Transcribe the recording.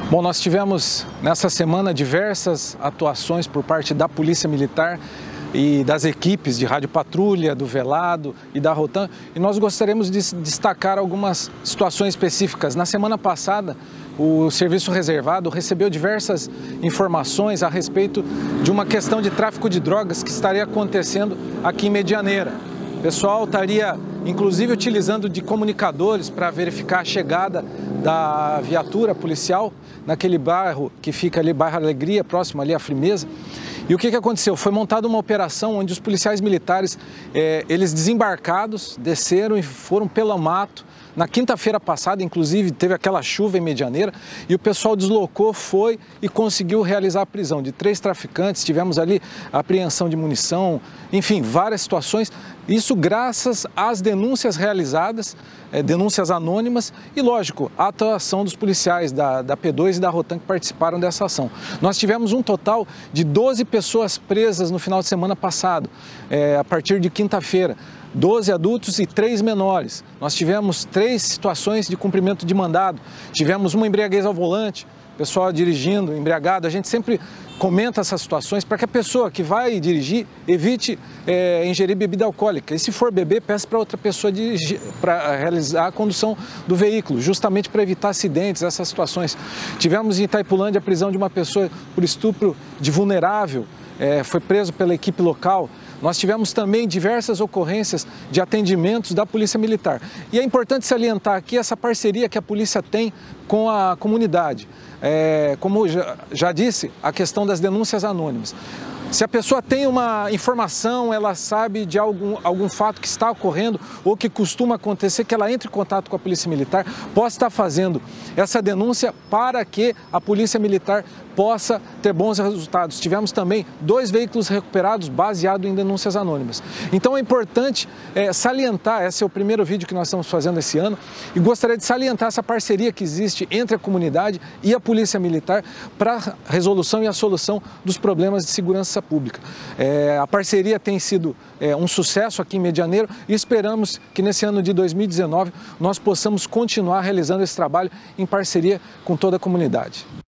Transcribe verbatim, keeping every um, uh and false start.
Bom, nós tivemos nessa semana diversas atuações por parte da Polícia Militar e das equipes de rádio patrulha, do Velado e da Rotan, e nós gostaríamos de destacar algumas situações específicas. Na semana passada, o Serviço Reservado recebeu diversas informações a respeito de uma questão de tráfico de drogas que estaria acontecendo aqui em Medianeira. O pessoal estaria, inclusive, utilizando de comunicadores para verificar a chegada da viatura policial naquele bairro que fica ali, bairro Alegria, próximo ali à Frimeza. E o que, que aconteceu? Foi montada uma operação onde os policiais militares, eh, eles desembarcados, desceram e foram pelo mato. Na quinta-feira passada, inclusive, teve aquela chuva em Medianeira e o pessoal deslocou, foi e conseguiu realizar a prisão de três traficantes. Tivemos ali a apreensão de munição, enfim, várias situações. Isso graças às denúncias realizadas, é, denúncias anônimas e, lógico, a atuação dos policiais da, da P dois e da Rotan que participaram dessa ação. Nós tivemos um total de doze pessoas presas no final de semana passado, é, a partir de quinta-feira. doze adultos e três menores. Nós tivemos três situações de cumprimento de mandado. Tivemos uma embriaguez ao volante, pessoal dirigindo, embriagado. A gente sempre comenta essas situações para que a pessoa que vai dirigir evite é, ingerir bebida alcoólica. E se for beber, peça para outra pessoa dirigir, para realizar a condução do veículo, justamente para evitar acidentes, essas situações. Tivemos em Itaipulândia a prisão de uma pessoa por estupro de vulnerável, é, foi preso pela equipe local. Nós tivemos também diversas ocorrências de atendimentos da Polícia Militar. E é importante salientar aqui essa parceria que a polícia tem com a comunidade. É, como já, já disse, a questão das denúncias anônimas. Se a pessoa tem uma informação, ela sabe de algum, algum fato que está ocorrendo ou que costuma acontecer, que ela entre em contato com a Polícia Militar, possa estar fazendo essa denúncia para que a Polícia Militar possa ter bons resultados. Tivemos também dois veículos recuperados baseados em denúncias anônimas. Então é importante é, salientar, esse é o primeiro vídeo que nós estamos fazendo esse ano, e gostaria de salientar essa parceria que existe entre a comunidade e a Polícia Militar para a resolução e a solução dos problemas de segurança pública. É, a parceria tem sido é, um sucesso aqui em Medianeira e esperamos que nesse ano de dois mil e dezenove nós possamos continuar realizando esse trabalho em parceria com toda a comunidade.